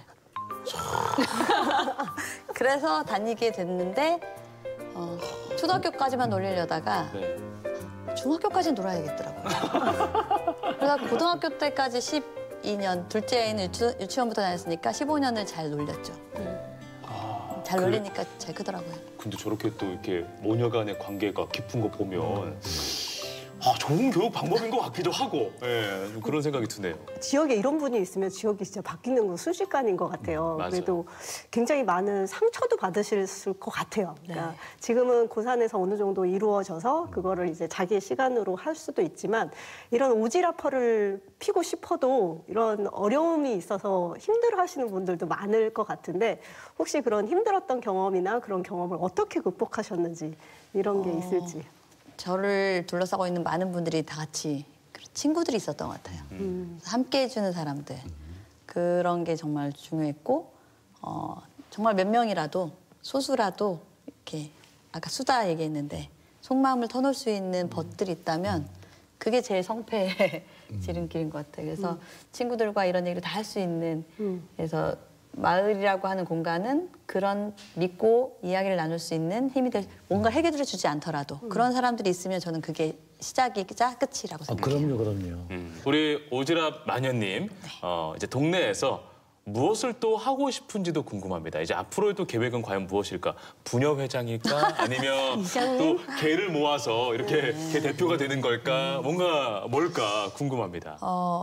그래서 다니게 됐는데 초등학교까지만 놀리려다가 중학교까지는 놀아야겠더라고요. 그래서 고등학교 때까지 12년, 둘째 아이는 유치원부터 다녔으니까 15년을 잘 놀렸죠. 잘 놀리니까 잘 크더라고요. 근데 저렇게 또 이렇게 모녀 간의 관계가 깊은 거 보면 좋은 교육 방법인 것 같기도 하고 좀 그런 생각이 드네요. 지역에 이런 분이 있으면 지역이 진짜 바뀌는 건 순식간인 것 같아요. 맞아요. 그래도 굉장히 많은 상처도 받으실 것 같아요. 그러니까 지금은 고산에서 어느 정도 이루어져서 그거를 이제 자기의 시간으로 할 수도 있지만 이런 오지랖퍼를 피고 싶어도 이런 어려움이 있어서 힘들어하시는 분들도 많을 것 같은데 혹시 그런 힘들었던 경험이나 그런 경험을 어떻게 극복하셨는지 이런 게 있을지. 저를 둘러싸고 있는 많은 분들이 다 같이 친구들이 있었던 것 같아요. 함께 해주는 사람들. 그런 게 정말 중요했고 정말 몇 명이라도 소수라도 이렇게 아까 수다 얘기했는데 속마음을 터놓을 수 있는 벗들이 있다면 그게 제일 성패의 지름길인 것 같아요. 그래서 친구들과 이런 얘기를 다 할 수 있는 그래서 마을이라고 하는 공간은 그런 믿고 이야기를 나눌 수 있는 힘이 될 뭔가 해결해 주지 않더라도 그런 사람들이 있으면 저는 그게 시작이자 끝이라고 생각해요. 그럼요. 우리 오지랖 마녀님 이제 동네에서 무엇을 또 하고 싶은지도 궁금합니다. 이제 앞으로의 또 계획은 과연 무엇일까? 부녀 회장일까? 아니면 또 개를 모아서 이렇게 개 대표가 되는 걸까? 뭘까 궁금합니다.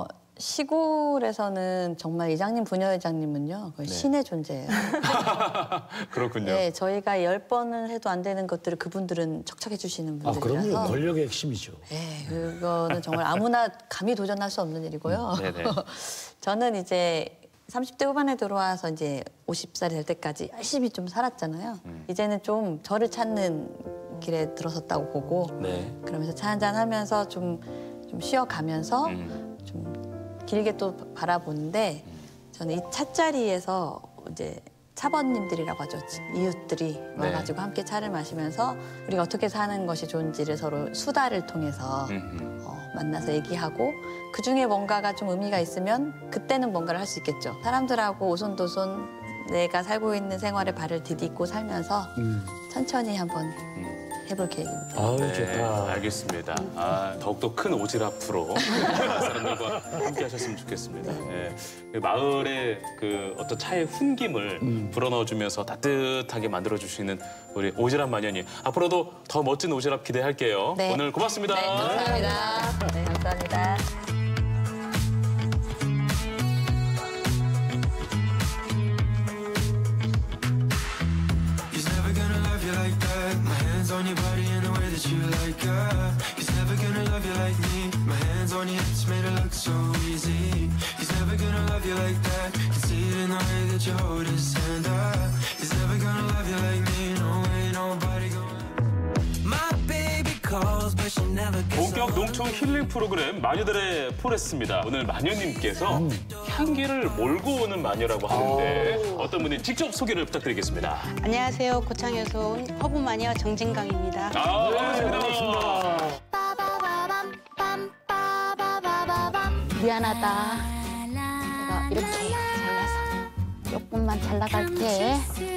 시골에서는 정말 이장님, 부녀회장님은요 거의 신의 존재예요. 그렇군요. 네, 저희가 10번을 해도 안 되는 것들을 그분들은 척척해 주시는 분들이라서. 그럼요. 권력의 핵심이죠. 네, 그거는 정말 아무나 감히 도전할 수 없는 일이고요. 저는 이제 30대 후반에 들어와서 이제 50살이 될 때까지 열심히 좀 살았잖아요. 이제는 좀 저를 찾는 길에 들어섰다고 보고 그러면서 차 한잔 하면서 좀 쉬어가면서 좀 길게 또 바라보는데 저는 이 찻자리에서 이제 차번님들이라고 하죠. 이웃들이 와가지고 함께 차를 마시면서 우리가 어떻게 사는 것이 좋은지를 서로 수다를 통해서 만나서 얘기하고 그중에 뭔가가 좀 의미가 있으면 그때는 뭔가를 할 수 있겠죠. 사람들하고 오손도손 내가 살고 있는 생활에 발을 디딛고 살면서 천천히 한번 해볼 계획입니다. 아우, 좋다. 알겠습니다. 더욱더 큰 오지랖으로 사람들과 함께 하셨으면 좋겠습니다. 마을의 그 어떤 차의 훈김을 불어넣어주면서 따뜻하게 만들어주시는 우리 오지랖 마녀님. 앞으로도 더 멋진 오지랖 기대할게요. 오늘 고맙습니다. 네, 감사합니다. 네, 감사합니다. On your body in the way that you like her. He's never gonna love you like me. My hands on your hips made it look so easy. He's never gonna love you like that. Can see it in the way that you hold his hand up. He's never gonna love 맞춤 힐링 프로그램 마녀들의 포레스트입니다. 오늘 마녀님께서 향기를 몰고 오는 마녀라고 하는데 어떤 분이 직접 소개를 부탁드리겠습니다. 안녕하세요. 고창에서 온 허브마녀 정진강입니다. 반갑습니다. 미안하다. 내가 이렇게 잘라서 조금만 잘라갈게.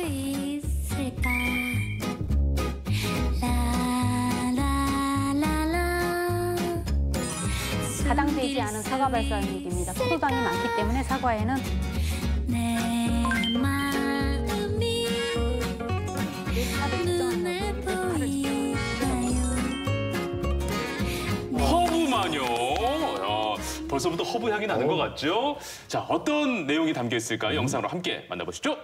가당되지 않은 사과 발사믹입니다. 포도당이 많기 때문에 사과에는 허브마녀. 벌써부터 허브 향이 나는 것 같죠? 자, 어떤 내용이 담겨 있을까 영상으로 함께 만나보시죠.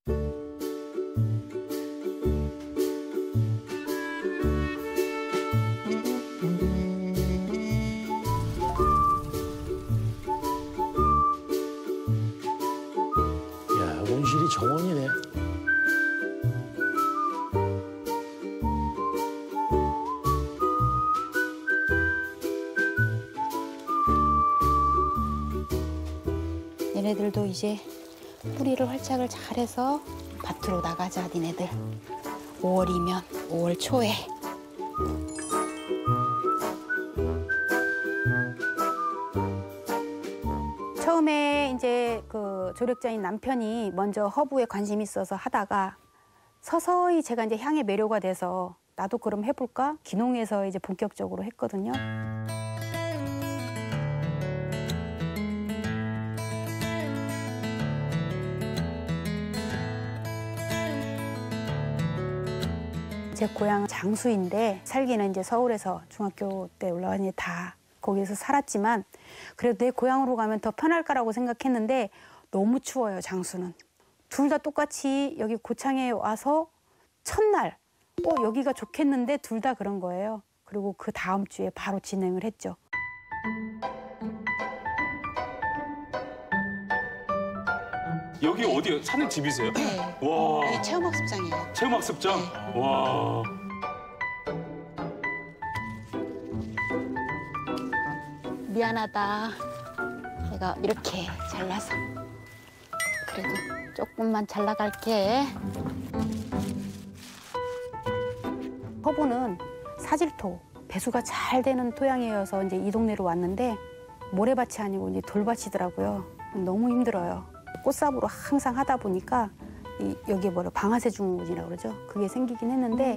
온실이 정원이네. 얘네들도 이제 뿌리를 활착을 잘해서 밭으로 나가자, 니네들. 5월이면 5월 초에. 처음에 이제 그 조력자인 남편이 먼저 허브에 관심이 있어서 하다가 서서히 제가 이제 향에 매료가 돼서 나도 그럼 해볼까? 귀농해서 이제 본격적으로 했거든요. 제 고향 장수인데 살기는 이제 서울에서 중학교 때 올라가니 다 거기서 살았지만 그래도 내 고향으로 가면 더 편할까라고 생각했는데 너무 추워요, 장수는. 둘 다 똑같이 여기 고창에 와서 첫날 여기가 좋겠는데 둘 다 그런 거예요. 그리고 그 다음 주에 바로 진행을 했죠. 여기 어디요? 사는 집이세요? 네. 와. 여기 체험학습장이에요. 체험학습장? 네. 와. 미안하다. 내가 이렇게 잘라서. 그래도 조금만 잘라갈게. 허브는 사질토, 배수가 잘 되는 토양이어서 이제 이 동네로 왔는데 모래밭이 아니고 이제 돌밭이더라고요. 너무 힘들어요. 꽃삽으로 항상 하다 보니까 여기에 방아쇠 증후군이라고 그러죠. 그게 생기긴 했는데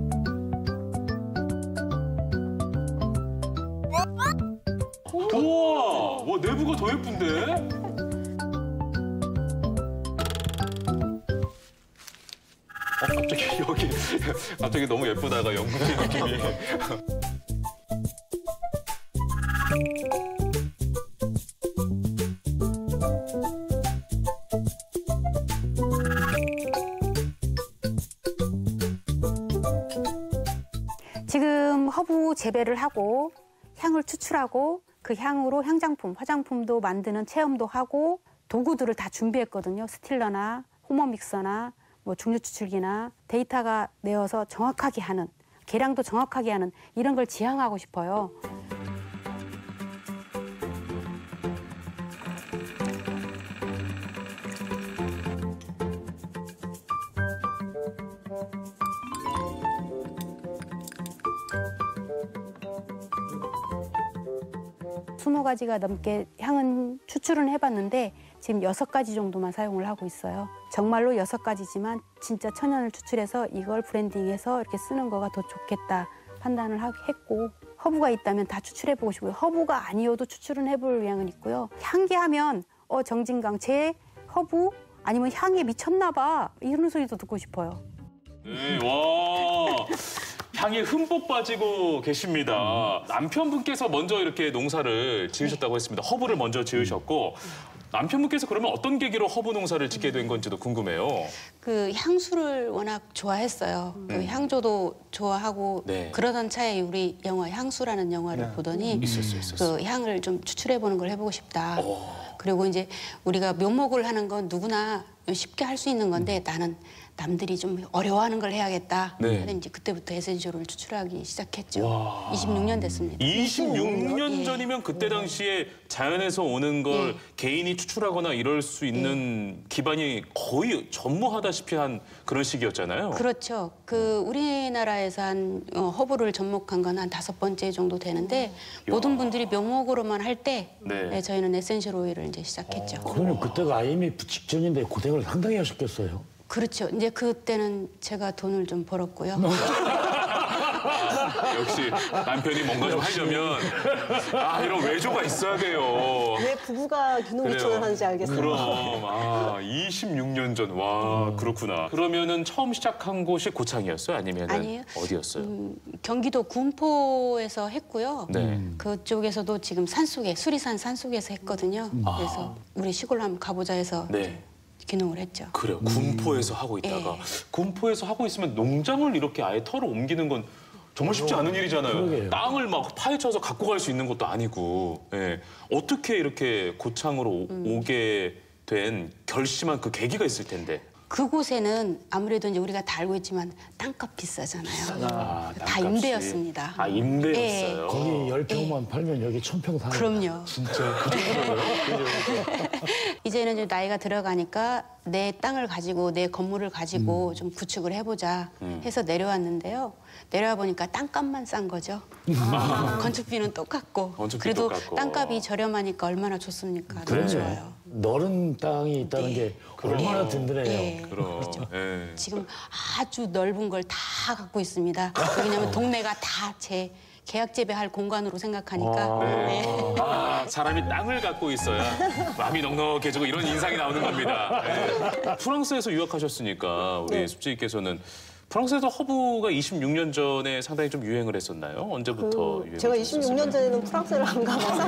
우와, 와, 내부가 더 예쁜데? 갑자기 너무 예쁘다가 영국의 느낌이. 지금 허브 재배를 하고 향을 추출하고 그 향으로 향장품, 화장품도 만드는 체험도 하고 도구들을 다 준비했거든요. 스틸러나 호머믹서나 중류 추출기나 데이터가 내어서 정확하게 하는, 계량도 정확하게 하는 이런 걸 지향하고 싶어요. 스무 가지가 넘게 향은 추출은 해봤는데 지금 6가지 정도만 사용을 하고 있어요. 정말로 6가지지만 진짜 천연을 추출해서 이걸 브랜딩해서 이렇게 쓰는 거가 더 좋겠다 판단을 했고 허브가 있다면 다 추출해보고 싶고요. 허브가 아니어도 추출은 해볼 의향은 있고요. 향기하면 정진강 쟤 허브 아니면 향에 미쳤나 봐 이런 소리도 듣고 싶어요. 네, 와. 향이 흠뻑 빠지고 계십니다. 남편분께서 먼저 이렇게 농사를 지으셨다고 했습니다. 허브를 먼저 지으셨고 남편분께서 그러면 어떤 계기로 허브 농사를 짓게 된 건지도 궁금해요. 그 향수를 워낙 좋아했어요. 그 향조도 좋아하고 네. 그러던 차에 우리 영화 향수라는 영화를 보더니 있었어. 그 향을 좀 추출해보는 걸 해보고 싶다. 그리고 이제 우리가 묘목을 하는 건 누구나 쉽게 할 수 있는 건데 나는 남들이 좀 어려워하는 걸 해야겠다. 네. 이제 그때부터 에센셜 추출하기 시작했죠. 26년 됐습니다. 26년 전이면 그때 당시에 자연에서 오는 걸 개인이 추출하거나 이럴 수 있는 기반이 거의 전무하다시피 한 그런 시기였잖아요. 그렇죠. 그 우리나라에서 한 허브를 접목한 건 한 5번째 정도 되는데 모든 분들이 명목으로만 할 때 저희는 에센셜 오일을 이제 시작했죠. 그러면 그때가 IMF 직전인데 고생을 상당히 하셨겠어요. 그렇죠. 이제 그때는 제가 돈을 좀 벌었고요. 역시 남편이 뭔가 좀 하려면 이런 외조가 있어야 돼요. 왜 부부가 균형미천을 하는지 알겠어요. 그럼 26년 전. 와 그렇구나. 그러면은 처음 시작한 곳이 고창이었어요? 아니면 아니에요. 어디였어요? 경기도 군포에서 했고요. 네. 그쪽에서도 지금 산속에 수리산 산속에서 했거든요. 그래서 우리 시골 한번 가보자 해서 기능을 했죠. 그래요. 군포에서 하고 있다가 군포에서 하고 있으면 농장을 이렇게 아예 털을 옮기는 건 정말 쉽지 않은 일이잖아요. 그러게요. 땅을 막 파헤쳐서 갖고 갈 수 있는 것도 아니고. 어떻게 이렇게 고창으로 오게 된 결심한 그 계기가 있을 텐데. 그곳에는 아무래도 이제 우리가 다 알고 있지만 땅값 비싸잖아요. 다 임대였습니다. 임대였어요. 거기 10평만 팔면 여기 1000평 사는. 그럼요. 진짜 그 정도예요? 이제는 좀 나이가 들어가니까 내 땅을 가지고 내 건물을 가지고 좀 구축을 해보자 해서 내려왔는데요. 내려와 보니까 땅값만 싼 거죠. 건축비는 똑같고. 그래도 땅값이 저렴하니까 얼마나 좋습니까? 너무 좋아요. 넓은 땅이 있다는 게 얼마나 든든해요. 그렇죠. 지금 아주 넓은 걸 다 갖고 있습니다. 왜냐하면 동네가 다 제 계약 재배할 공간으로 생각하니까. 사람이 땅을 갖고 있어야 마음이 넉넉해지고 이런 인상이 나오는 겁니다. 프랑스에서 유학하셨으니까 우리 숙지께서는 프랑스에서 허브가 26년 전에 상당히 좀 유행을 했었나요? 언제부터 유행을 제가 했었어요? 26년 전에는 프랑스를 안 가봐서.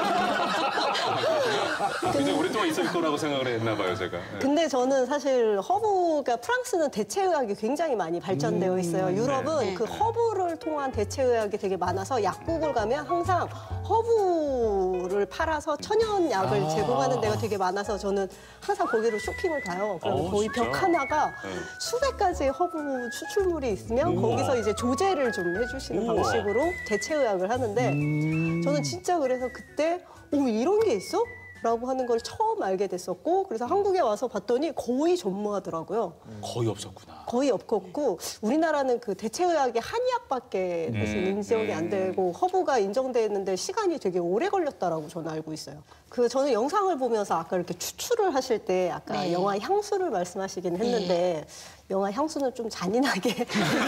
굉장히 오랫동안 있을 거라고 생각을 했나 봐요, 제가. 근데 저는 사실 허브가 프랑스는 대체의학이 굉장히 많이 발전되어 있어요. 유럽은 그 허브를 통한 대체의학이 되게 많아서 약국을 가면 항상 허브를 팔아서 천연약을 제공하는 데가 되게 많아서 저는 항상 거기로 쇼핑을 가요. 그럼 거의 진짜? 벽 하나가 수백 가지의 허브 추출물이 있으면 거기서 이제 조제를 좀 해주시는 방식으로 대체의학을 하는데 저는 진짜 그래서 그때 이런 게 있어? 라고 하는 걸 처음 알게 됐었고 그래서 한국에 와서 봤더니 거의 전무하더라고요. 거의 없었구나. 거의 없었고 우리나라는 그 대체의학이 한의학밖에 사실 인정이 안 되고 허브가 인정되는데 시간이 되게 오래 걸렸다라고 저는 알고 있어요. 저는 영상을 보면서 아까 이렇게 추출을 하실 때 아까 영화 향수를 말씀하시긴 했는데 영화 향수는 좀 잔인하게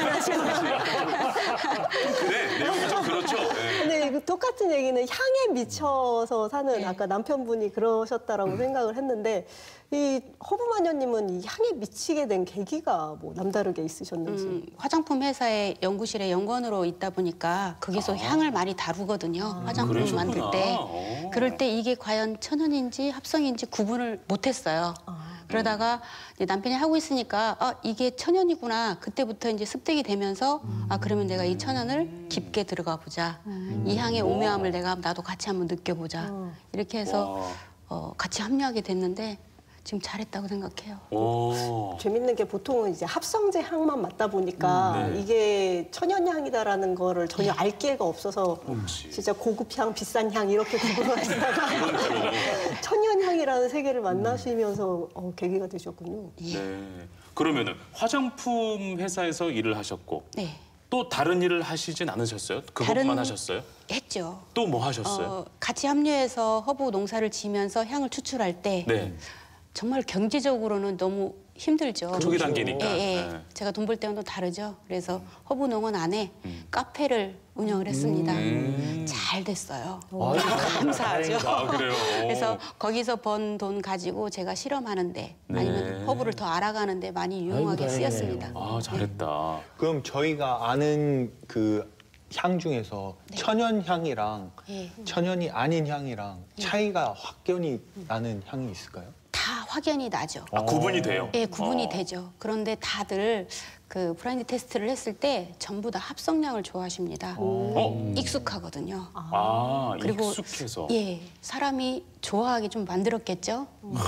그래, 내용이 좀 그렇죠. 근데 똑같은 얘기는 향에 미쳐서 사는 아까 남편분이 그러셨다라고 생각을 했는데 이 허브마녀님은 이 향에 미치게 된 계기가 뭐 남다르게 있으셨는지. 화장품 회사의 연구실에 연구원으로 있다 보니까 거기서 향을 많이 다루거든요. 화장품을 만들 때. 그럴 때 이게 과연 천연인지 합성인지 구분을 못했어요. 그러다가 이제 남편이 하고 있으니까 이게 천연이구나. 그때부터 이제 습득이 되면서 그러면 내가 이 천연을 깊게 들어가 보자. 이 향의 오묘함을 나도 같이 한번 느껴보자. 이렇게 해서 같이 합류하게 됐는데 지금 잘했다고 생각해요. 재밌는 게 보통은 이제 합성제 향만 맡다 보니까 이게 천연향이다라는 거를 전혀 알 기회가 없어서 진짜 고급 향, 비싼 향 이렇게 구분하시다가 천연향이라는 세계를 만나시면서 계기가 되셨군요. 그러면은 화장품 회사에서 일을 하셨고 또 다른 일을 하시진 않으셨어요? 그것만 하셨어요? 했죠. 또 뭐 하셨어요? 같이 합류해서 허브 농사를 지면서 향을 추출할 때 정말 경제적으로는 너무 힘들죠. 초기 단계니까. 제가 돈 벌 때는 또 다르죠. 그래서 허브 농원 안에 카페를 운영을 했습니다. 잘 됐어요. 감사하죠. 그래요? 그래서 거기서 번 돈 가지고 제가 실험하는데 아니면 허브를 더 알아가는데 많이 유용하게 쓰였습니다. 잘했다. 그럼 저희가 아는 그 향 중에서 천연 향이랑 천연이 아닌 향이랑 차이가 확연히 나는 향이 있을까요? 다 확연히 나죠. 아, 구분이 돼요? 네, 구분이 되죠. 그런데 다들 그 브라인드 테스트를 했을 때 전부 다 합성량을 좋아하십니다. 익숙하거든요. 그리고 익숙해서. 예, 사람이 좋아하게 좀 만들었겠죠.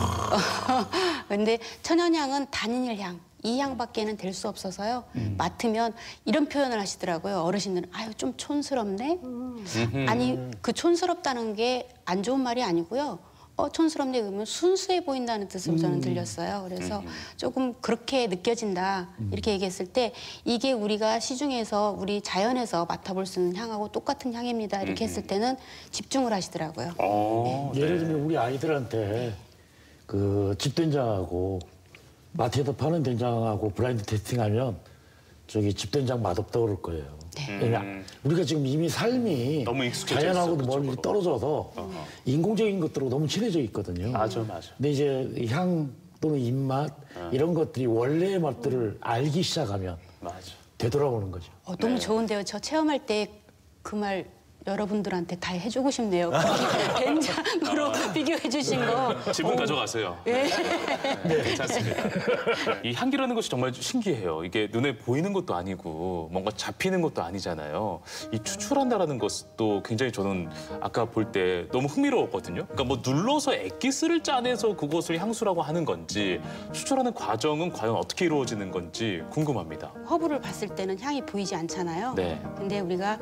근데 천연향은 단일향. 이 향밖에는 될 수 없어서요. 맡으면 이런 표현을 하시더라고요. 어르신들은 아유 좀 촌스럽네. 아니 그 촌스럽다는 게 안 좋은 말이 아니고요. 촌스럽네 그러면 순수해 보인다는 뜻으로 저는 들렸어요. 그래서 조금 그렇게 느껴진다 이렇게 얘기했을 때 이게 우리가 시중에서 우리 자연에서 맡아볼 수 있는 향하고 똑같은 향입니다. 이렇게 했을 때는 집중을 하시더라고요. 네. 예를 들면 우리 아이들한테 그 집된장하고 마트에서 파는 된장하고 블라인드 테스팅하면 저기 집된장 맛없다고 그럴 거예요. 왜냐 우리가 지금 이미 삶이 너무 익숙해져 자연하고도 있어, 멀리 떨어져서 인공적인 것들하고 너무 친해져 있거든요. 맞아. 근데 이제 향 또는 입맛 이런 것들이 원래의 맛들을 알기 시작하면 되돌아오는 거죠. 너무 좋은데요. 저 체험할 때 그 말 여러분들한테 다 해주고 싶네요. 된장으로 비교해 주신 거. 지분 가져가세요. 네, 괜찮습니다. 이 향기라는 것이 정말 신기해요. 이게 눈에 보이는 것도 아니고 뭔가 잡히는 것도 아니잖아요. 이 추출한다라는 것도 굉장히 저는 아까 볼 때 너무 흥미로웠거든요. 그러니까 뭐 눌러서 액기스를 짜내서 그것을 향수라고 하는 건지 추출하는 과정은 과연 어떻게 이루어지는 건지 궁금합니다. 허브를 봤을 때는 향이 보이지 않잖아요. 네. 근데 우리가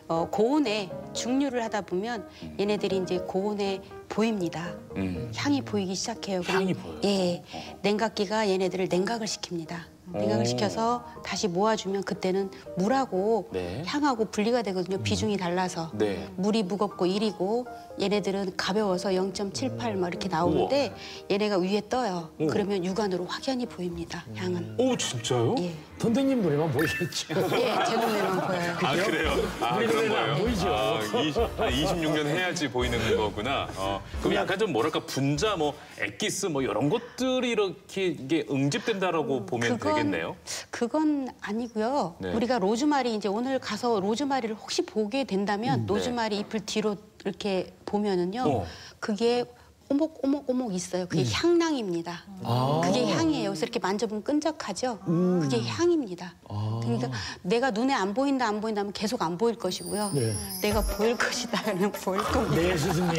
고온에 중류를 하다 보면 얘네들이 이제 고온에 보입니다. 향이 보이기 시작해요. 향이 보여요? 예, 냉각기가 얘네들을 냉각을 시킵니다. 냉각을 시켜서 다시 모아주면 그때는 물하고 향하고 분리가 되거든요. 비중이 달라서. 물이 무겁고 1이고 얘네들은 가벼워서 0.78 막 이렇게 나오는데 얘네가 위에 떠요. 그러면 육안으로 확연히 보입니다. 향은. 오, 진짜요? 예. 선생님 눈에만 보이겠죠. 예, 제 눈에만 보여요. 아, 그래요? 우리 그런 눈에는 안 거예요? 보이죠. 한 26년 해야지 보이는 거구나. 그럼 약간 좀 뭐랄까 분자, 뭐 액기스 뭐 이런 것들이 이렇게 이게 응집된다라고 보면 되겠네요. 그건 아니고요. 우리가 로즈마리 이제 오늘 가서 로즈마리를 혹시 보게 된다면 로즈마리 잎을 뒤로 이렇게 보면은요. 그게 오목오목 있어요. 그게 향낭입니다. 그게 향이에요. 그래서 이렇게 만져보면 끈적하죠. 그게 향입니다. 그러니까 내가 눈에 안 보인다 하면 계속 안 보일 것이고요. 내가 보일 것이다 하면 보일 겁니다. 네, 스승님.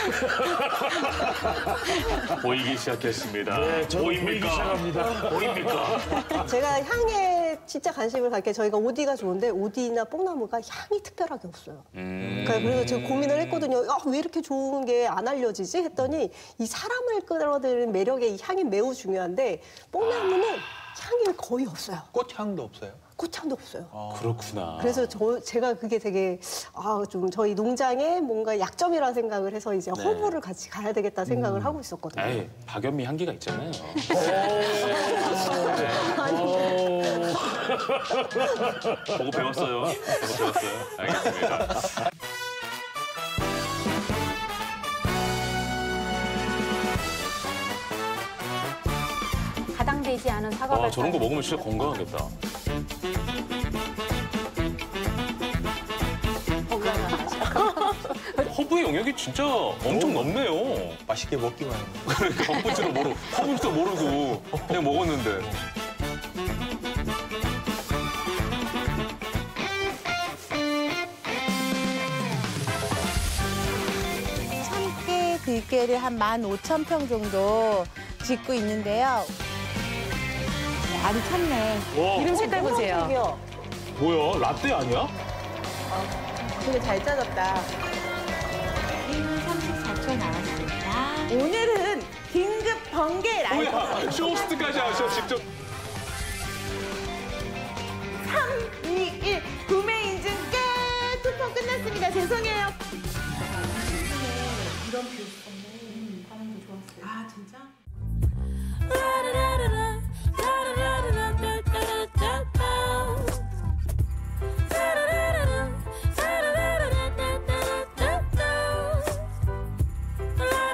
보이기 시작했습니다. 네, 저도 보이기 보입니까? 시작합니다. 보입니까? 제가 향에 진짜 관심을 갖게 저희가 오디가 좋은데 오디나 뽕나무가 향이 특별하게 없어요. 그러니까 그래서 제가 고민을 했거든요. 왜 이렇게 좋은 게 안 알려지지? 했더니 이 사람을 끌어들이는 매력의 이 향이 매우 중요한데 뽕나무는 향이 거의 없어요. 꽃향도 없어요? 꽃향도 없어요. 그렇구나. 그래서 제가 그게 되게 좀 저희 농장의 뭔가 약점이라 생각을 해서 이제 허브를 같이 가야 되겠다 생각을 하고 있었거든요. 에이, 박연미 향기가 있잖아요. 보고 배웠어요. 알겠습니다. 가당되지 않은 사과가 와, 저런 거 먹으면 진짜 건강하겠다. 허브의 영역이 진짜 엄청 넓네요. 맛있게 먹기만 해요. 그러니까 허브인지도 모르고 그냥 먹었는데. 참깨 들깨를 한 15,000평 정도 짓고 있는데요. 아주 찼네. 이름 색깔 보세요. 뭐야? 라떼 아니야? 되게 잘 짜졌다. 1분 34초 나왔습니다. 오늘은 긴급 번개 라이브. 뭐야? 쇼호스트까지 하셔, 직접. 3, 2, 1. 구매 인증 끝! 투표 끝났습니다. 죄송해요.